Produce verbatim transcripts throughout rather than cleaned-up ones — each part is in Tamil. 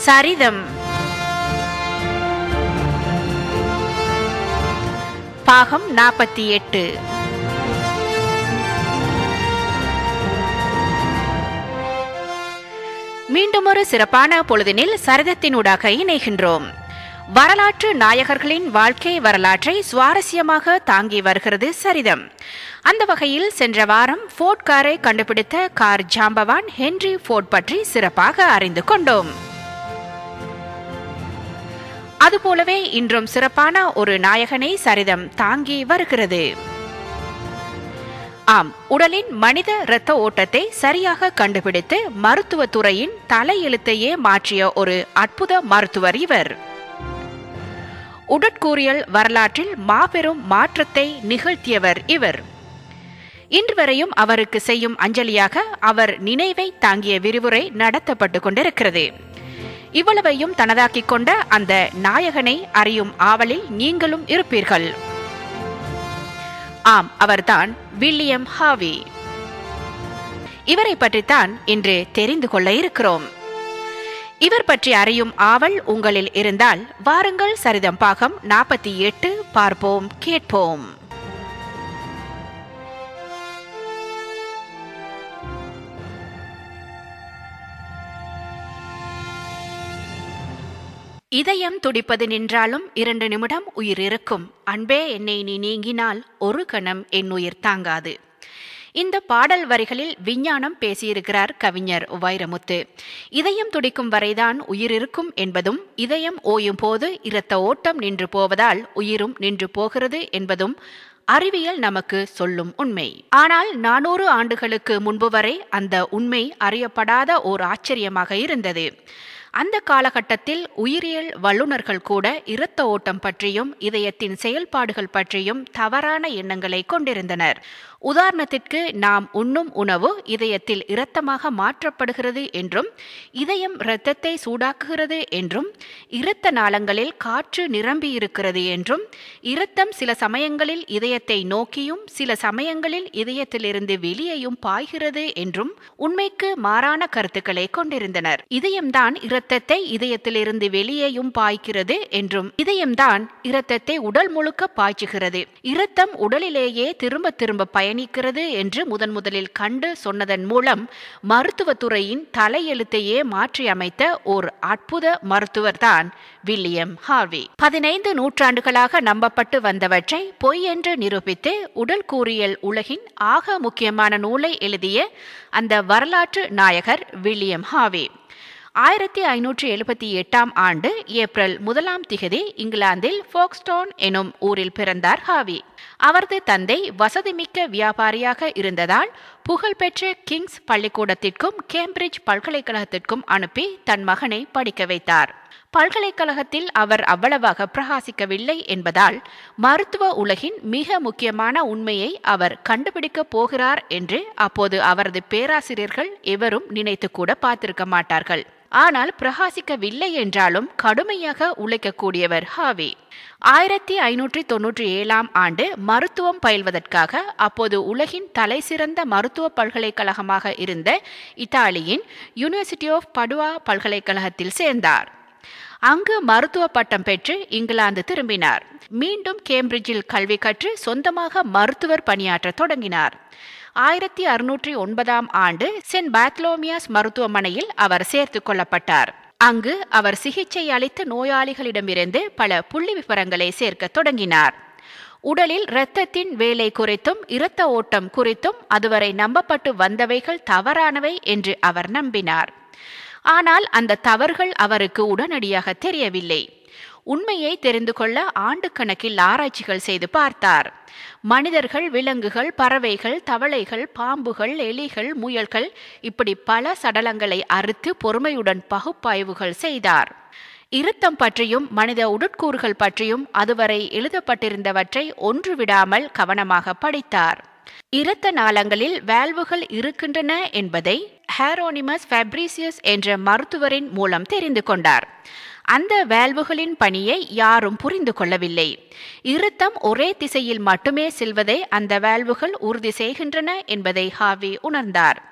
சரிதம். பாகம் நாற்பத்தி எட்டு. மீண்டும் ஒரு சிறப்பான பொழுதினில் சரிதத்தினூடாக இணைகின்றோம். வரலாற்று நாயகர்களின் வாழ்க்கை வரலாற்றை சுவாரஸ்யமாக தாங்கி வருகிறது சரிதம். அந்த வகையில் சென்ற வாரம் ஃபோர்ட் காரை கண்டுபிடித்த கார் ஜாம்பவான் ஹென்றி ஃபோர்ட் பற்றி சிறப்பாக அறிந்து கொண்டோம். அதுபோலவே இன்றும் சிறப்பான ஒரு நாயகனை சரிதம் தாங்கி வருகிறது. ஆம், உடலின் மனித இரத்த ஓட்டத்தை சரியாக கண்டுபிடித்து மருத்துவ துறையின் தலையெழுத்தையே மாற்றிய ஒரு அற்புத மருத்துவர் இவர். உடற்கூறியல் வரலாற்றில் மாபெரும் மாற்றத்தை நிகழ்த்தியவர் இவர். இன்று வரையும் அவருக்கு செய்யும் அஞ்சலியாக அவர் நினைவை தாங்கிய விரிவுரை நடத்தப்பட்டு கொண்டிருக்கிறது. இவ்வளவையும் தனதாக்கிக் கொண்ட அந்த நாயகனை அறியும் ஆவலில் நீங்களும் இருப்பீர்கள். ஆம், அவர்தான் வில்லியம் ஹார்வி. இவரை பற்றித்தான் இன்று தெரிந்து கொள்ள இருக்கிறோம். இவர் பற்றி அறியும் ஆவல் உங்களில் இருந்தால் வாருங்கள், சரிதம் பாகம் நாற்பத்தி எட்டு பார்ப்போம், கேட்போம். இதயம் துடிப்பது நின்றாலும் இரண்டு நிமிடம் உயிர் இருக்கும். அன்பே, என்னை நீ நீங்கினால் ஒரு கணம் என் உயிர் தாங்காது. இந்த பாடல் வரிகளில் விஞ்ஞானம் பேசியிருக்கிறார் கவிஞர் வைரமுத்து. இதயம் துடிக்கும் வரைதான் உயிர் இருக்கும் என்பதும், இதயம் ஓயும் போது இரத்த ஓட்டம் நின்று போவதால் உயிரும் நின்று போகிறது என்பதும் அறிவியல் நமக்கு சொல்லும் உண்மை. ஆனால் நானூறு ஆண்டுகளுக்கு முன்பு வரை அந்த உண்மை அறியப்படாத ஓர் ஆச்சரியமாக இருந்தது. அந்த காலகட்டத்தில் உயிரியல் வல்லுநர்கள் கூட இரத்த ஓட்டம் பற்றியும் இதயத்தின் செயல்பாடுகள் பற்றியும் தவறான எண்ணங்களை கொண்டிருந்தனர். உதாரணத்திற்கு, நாம் உண்ணும் உணவு இதயத்தில் இரத்தமாக மாற்றப்படுகிறது என்றும், இதயம் இரத்தத்தை சூடாக்குகிறது என்றும், இரத்த நாளங்களில் காற்று நிரம்பி இருக்கிறது என்றும், இரத்தம் சில சமயங்களில் இதயத்தை நோக்கியும் சில சமயங்களில் இதயத்திலிருந்து வெளியேயும் பாய்கிறது என்றும் உண்மைக்கு மாறான கருத்துக்களை கொண்டிருந்தனர். இதயம்தான் இரத்தத்தை இதயத்திலிருந்து வெளியேயும் பாய்கிறது என்றும், இதயம்தான் இரத்தத்தை உடல் முழுக்க பாய்ச்சுகிறது, இரத்தம் உடலிலேயே திரும்ப திரும்ப பயணிக்கிறது என்று முதன் முதலில் கண்டு சொன்னதன் மூலம் மருத்துவத்துறையின் தலையெழுத்தையே மாற்றி அமைத்த ஓர் அற்புத மருத்துவர் தான் வில்லியம் ஹார்வி. பதினைந்து நூற்றாண்டுகளாக நம்பப்பட்டு வந்தவற்றை பொய் என்று நிரூபித்து உடல் கூறியல் உலகின் ஆக முக்கியமான நூலை எழுதிய அந்த வரலாற்று நாயகர் வில்லியம் ஹார்வி. ஆயிரத்தி ஐநூற்றி எழுபத்தி எட்டாம் ஆண்டு ஏப்ரல் முதலாம் திகதி இங்கிலாந்தில் ஃபோக்ஸ்டோன் எனும் ஊரில் பிறந்தார் ஹார்வி. அவரது தந்தை வசதிமிக்க வியாபாரியாக இருந்ததால் புகழ்பெற்ற கிங்ஸ் பள்ளிக்கூடத்திற்கும் கேம்பிரிட்ஜ் பல்கலைக்கழகத்திற்கும் அனுப்பி தன் மகனை படிக்க வைத்தார். பல்கலைக்கழகத்தில் அவர் அவ்வளவாக பிரகாசிக்கவில்லை என்பதால் மருத்துவ உலகின் மிக முக்கியமான உண்மையை அவர் கண்டுபிடிக்கப் போகிறார் என்று அப்போது அவரது பேராசிரியர்கள் எவரும் நினைத்து கூட பார்த்திருக்க மாட்டார்கள். ஆனால் பிரகாசிக்கவில்லை என்றாலும் கடுமையாக உழைக்கக்கூடியவர் ஹார்வி. ஆயிரத்தி ஐநூற்றி தொன்னூற்றி ஏழாம் ஆண்டு மருத்துவம் பயில்வதற்காக அப்போது உலகின் தலை சிறந்த மருத்துவ பல்கலைக்கழகமாக இருந்த இத்தாலியின் யூனிவர்சிட்டி ஆஃப் படுவா பல்கலைக்கழகத்தில் சேர்ந்தார். அங்கு மருத்துவ பட்டம் பெற்று இங்கிலாந்து திரும்பினார். மீண்டும் கேம்பிரிட்ஜில் கல்வி கற்று சொந்தமாக மருத்துவர் பணியாற்ற தொடங்கினார். ஆயிரத்தி அறுநூற்றி ஒன்பதாம் ஆண்டு சென்ட் பாத்லோமியாஸ் மருத்துவமனையில் அவர் சேர்த்து கொள்ளப்பட்டார். அங்கு அவர் சிகிச்சை அளித்த நோயாளிகளிடமிருந்து பல புள்ளி விவரங்களை சேர்க்க தொடங்கினார். உடலில் இரத்தத்தின் வேலை குறித்தும் இரத்த ஓட்டம் குறித்தும் அதுவரை நம்பப்பட்டு வந்தவைகள் தவறானவை என்று அவர் நம்பினார். ஆனால் அந்த தவறுகள் அவருக்கு உடனடியாக தெரியவில்லை. உண்மையை தெரிந்து கொள்ள ஆண்டு கணக்கில் ஆராய்ச்சிகள் செய்து பார்த்தார். மனிதர்கள், விலங்குகள், பறவைகள், தவளைகள், பாம்புகள், எலிகள், முயல்கள் இப்படி பல சடலங்களை அறுத்து பொறுமையுடன் பகுப்பாய்வுகள் செய்தார். இரத்தம் பற்றியும் மனித உடற்கூறுகள் பற்றியும் அதுவரை எழுதப்பட்டிருந்தவற்றை ஒன்று விடாமல் கவனமாக படித்தார். இரத்த நாளங்களில் வால்வுகள் இருக்கின்றன என்பதை ஹேரோனிமஸ் ஃபேப்ரிசியஸ் என்ற மருத்துவரின் மூலம் தெரிந்து கொண்டார். அந்த வால்வுகளின் பணியை யாரும் புரிந்து கொள்ளவில்லை. இரத்தம் ஒரே திசையில் மட்டுமே செல்வதை அந்த வால்வுகள் உறுதி செய்கின்றன என்பதை ஹார்வி உணர்ந்தார்.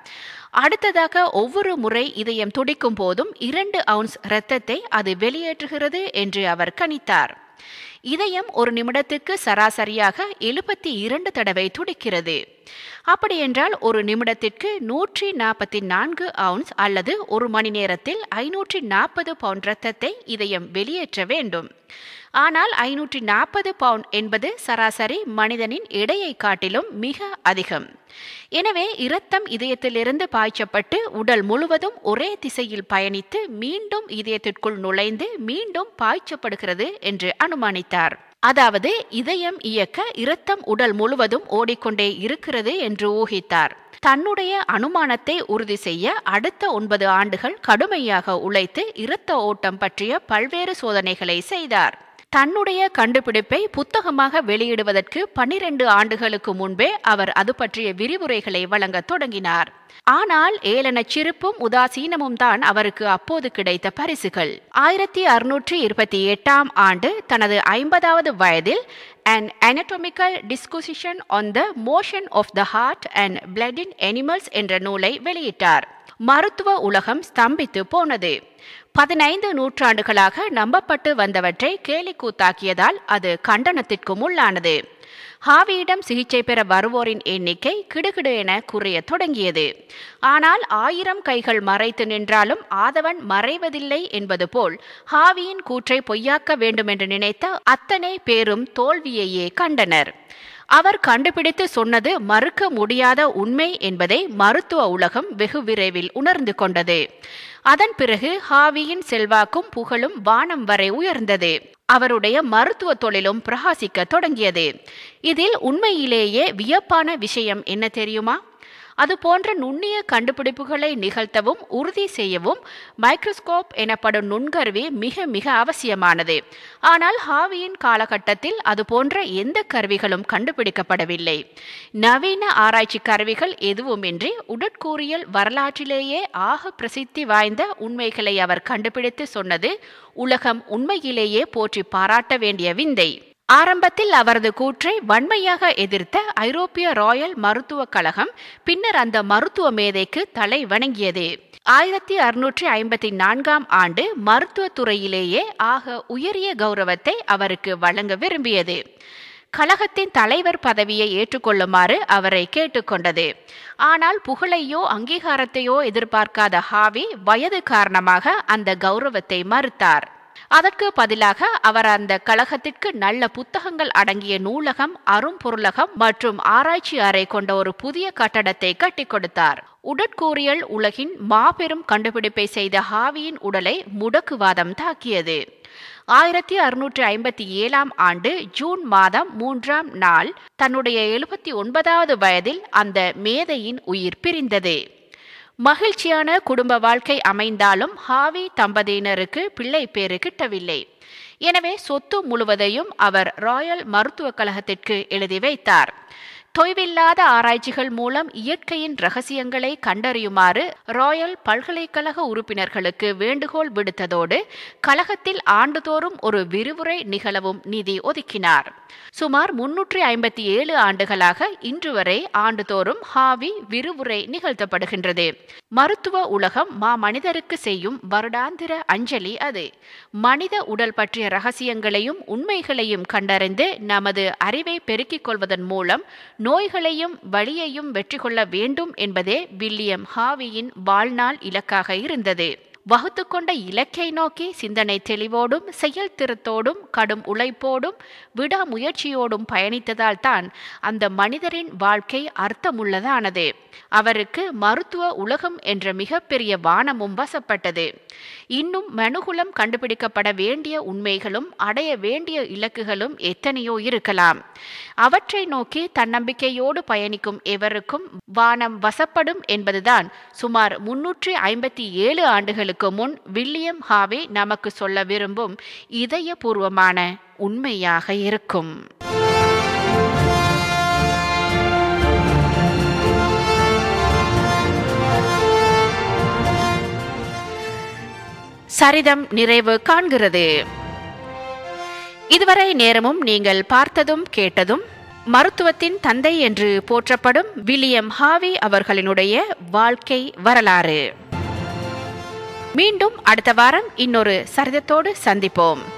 அடுத்ததாக ஒவ்வொரு முறை இதயம் துடிக்கும் போதும் இரண்டு அவுன்ஸ் இரத்தத்தை அது வெளியேற்றுகிறது என்று அவர் கணித்தார். இதயம் ஒரு நிமிடத்துக்கு சராசரியாக எழுபத்தி இரண்டு தடவை துடிக்கிறது. அப்படியென்றால் ஒரு நிமிடத்திற்கு நூற்றி நாற்பத்தி நான்கு அவுன்ஸ் அல்லது ஒரு மணி நேரத்தில் ஐநூற்றி நாற்பது பவுண்ட் இரத்தத்தை இதயம் வெளியேற்ற வேண்டும். ஆனால் ஐநூற்றி நாற்பது பவுண்ட் என்பது சராசரி மனிதனின் எடையை காட்டிலும் மிக அதிகம். எனவே இரத்தம் இதயத்திலிருந்து பாய்ச்சப்பட்டு உடல் முழுவதும் ஒரே திசையில் பயணித்து மீண்டும் இதயத்திற்குள் நுழைந்து மீண்டும் பாய்ச்சப்படுகிறது என்று அனுமானித்தார். அதாவது இதயம் இயக்க இரத்தம் உடல் முழுவதும் ஓடிக்கொண்டே இருக்கிறது என்று ஊகித்தார். தன்னுடைய அனுமானத்தை உறுதி செய்ய அடுத்த ஒன்பது ஆண்டுகள் கடுமையாக உழைத்து இரத்த ஓட்டம் பற்றிய பல்வேறு சோதனைகளை செய்தார். தன்னுடைய கண்டுபிடிப்பை புத்தகமாக வெளியிடுவதற்கு பன்னிரண்டு ஆண்டுகளுக்கு முன்பே அவர் அது பற்றிய விரிவுரைகளை வழங்க தொடங்கினார். ஆனால் ஏளன சிரிப்பும் உதாசீனமும் தான் அவருக்கு அப்போது கிடைத்த பரிசுகள். ஆயிரத்தி அறுநூற்றி இருபத்தி எட்டாம் ஆண்டு தனது ஐம்பதாவது வயதில் An Anatomical Disquisition on the Motion of the Heart and Blood in Animals என்ற நூலை வெளியிட்டார். மருத்துவ உலகம் ஸ்தம்பித்து போனது. பதினைந்து நூற்றாண்டுகளாக நம்பப்பட்டு வந்தவற்றை கேலிக்கூத்தாக்கியதால் அது கண்டனத்திற்கும் உள்ளானது. ஹாவியிடம் சிகிச்சை பெற வருவோரின் எண்ணிக்கை கிடுகிடு என குறைய தொடங்கியது. ஆனால் ஆயிரம் கைகள் மறைத்து நின்றாலும் ஆதவன் மறைவதில்லை என்பது போல் ஹாவியின் கூற்றை பொய்யாக்க வேண்டுமென்று நினைத்த அத்தனை பேரும் தோல்வியையே கண்டனர். அவர் கண்டுபிடித்து சொன்னது மறுக்க முடியாத உண்மை என்பதை மருத்துவ உலகம் வெகு விரைவில் உணர்ந்து கொண்டது. அதன் பிறகு ஹாவியின் செல்வாக்கும் புகழும் வானம் வரை உயர்ந்தது. அவருடைய மருத்துவ தொழிலும் பிரகாசிக்க தொடங்கியது. இதில் உண்மையிலேயே வியப்பான விஷயம் என்ன தெரியுமா? அது போன்ற நுண்ணிய கண்டுபிடிப்புகளை நிகழ்த்தவும் உறுதி செய்யவும் மைக்ரோஸ்கோப் எனப்படும் நுண்கருவி மிக மிக அவசியமானது. ஆனால் ஹாவியின் காலகட்டத்தில் அது போன்ற எந்த கருவிகளும் கண்டுபிடிக்கப்படவில்லை. நவீன ஆராய்ச்சி கருவிகள் எதுவுமின்றி உடற்கூறியல் வரலாற்றிலேயே ஆக பிரசித்தி வாய்ந்த உண்மைகளை அவர் கண்டுபிடித்து சொன்னது உலகம் உண்மையிலேயே போற்றி பாராட்ட வேண்டிய விந்தை. ஆரம்பத்தில் அவரது கூற்றை வன்மையாக எதிர்த்த ஐரோப்பிய ராயல் மருத்துவக் கழகம் பின்னர் அந்த மருத்துவ மேதைக்கு தலை வணங்கியது. ஆயிரத்தி அறுநூற்றி ஐம்பத்தி நான்காம் ஆண்டு மருத்துவ துறையிலேயே ஆக உயரிய கௌரவத்தை அவருக்கு வழங்க விரும்பியது. கழகத்தின் தலைவர் பதவியை ஏற்றுக்கொள்ளுமாறு அவரை கேட்டுக்கொண்டது. ஆனால் புகழையோ அங்கீகாரத்தையோ எதிர்பார்க்காத ஹாவி வயது காரணமாக அந்த கௌரவத்தை மறுத்தார். அதற்கு பதிலாக அவர் அந்த கழகத்திற்கு நல்ல புத்தகங்கள் அடங்கிய நூலகம், அரும்பொருளகம் மற்றும் ஆராய்ச்சி அறை கொண்ட ஒரு புதிய கட்டடத்தை கட்டி கொடுத்தார். உடற்கூறியல் உலகின் மாபெரும் கண்டுபிடிப்பை செய்த ஹாவியின் உடலை முடக்குவாதம் தாக்கியது. ஆயிரத்தி அறுநூற்றி ஐம்பத்தி ஏழாம் ஆண்டு ஜூன் மாதம் மூன்றாம் நாள் தன்னுடைய எழுபத்தி ஒன்பதாவது வயதில் அந்த மேதையின் உயிர் பிரிந்தது. மகிழ்ச்சியான குடும்ப வாழ்க்கை அமைந்தாலும் ஹாவி தம்பதியினருக்கு பிள்ளை பேறு கிட்டவில்லை. எனவே சொத்து முழுவதையும் அவர் ராயல் மருத்துவக் கழகத்திற்கு எழுதி வைத்தார். தொய்வில்லாத ஆராய்ச்சிகள் மூலம் இயற்கையின் ரகசியங்களை கண்டறியுமாறு ராயல் பல்கலைக்கழக உறுப்பினர்களுக்கு வேண்டுகோள் விடுத்ததோடு கழகத்தில் ஆண்டுதோறும் ஒரு விரிவுரை நிகழவும் நிதி ஒதுக்கினார். சுமார் முன்னூற்றி ஐம்பத்தி ஏழு ஆண்டுகளாக இன்று வரை ஆண்டுதோறும் ஹாவி விரிவுரை நிகழ்த்தப்படுகின்றது. மருத்துவ உலகம் மா மனிதருக்கு செய்யும் வருடாந்திர அஞ்சலி அது. மனித உடல் பற்றிய ரகசியங்களையும் உண்மைகளையும் கண்டறிந்து நமது அறிவை பெருக்கிக் கொள்வதன் மூலம் நோய்களையும் வலியையும் வெற்றி கொள்ள வேண்டும் என்பதே வில்லியம் ஹாவியின் வாழ்நாள் இலக்காக இருந்தது. வகுத்து கொண்ட இலக்கை நோக்கி சிந்தனை தெளிவோடும் செயல்திறத்தோடும் கடும் உழைப்போடும் விடாமுயற்சியோடும் பயணித்ததால் தான் அந்த மனிதரின் வாழ்க்கை அர்த்தமுள்ளதானது. அவருக்கு மருத்துவ உலகம் என்ற மிகப்பெரிய வானமும் வசப்பட்டது. இன்னும் மனுகுலம் கண்டுபிடிக்கப்பட வேண்டிய உண்மைகளும் அடைய வேண்டிய இலக்குகளும் எத்தனையோ இருக்கலாம். அவற்றை நோக்கி தன்னம்பிக்கையோடு பயணிக்கும் எவருக்கும் வானம் வசப்படும் என்பதுதான் சுமார் முன்னூற்றி ஐம்பத்தி ஏழு ஆண்டுகளுக்கு முன் வில்லியம் ஹாவி நமக்கு சொல்ல விரும்பும் இதயபூர்வமான உண்மையாக இருக்கும். சரிதம் நிறைவு காண்கிறது. இதுவரை நேரமும் நீங்கள் பார்த்ததும் கேட்டதும் மருத்துவத்தின் தந்தை என்று போற்றப்படும் வில்லியம் ஹார்வி அவர்களினுடைய வாழ்க்கை வரலாறு. மீண்டும் அடுத்த வாரம் இன்னொரு சரிதத்தோடு சந்திப்போம்.